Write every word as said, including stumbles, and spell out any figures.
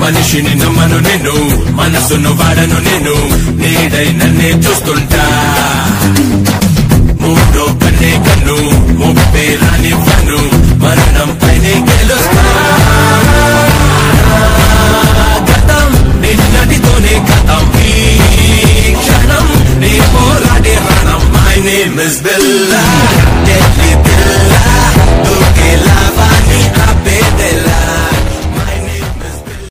మనిషిని నమ్మను నేను, మనసును వాడను నేను, నీడై నన్నే చూస్తుంటా. మూడో కన్నే కన్ను, ముప్పే రానివ్వను, మరణం పైనే గెలుస్తా. గతం నిన్నటితోనే గతం, ఈ క్షణం నీ పోరాడే రణం. My name is Billa, deadly Billa, దూకేలా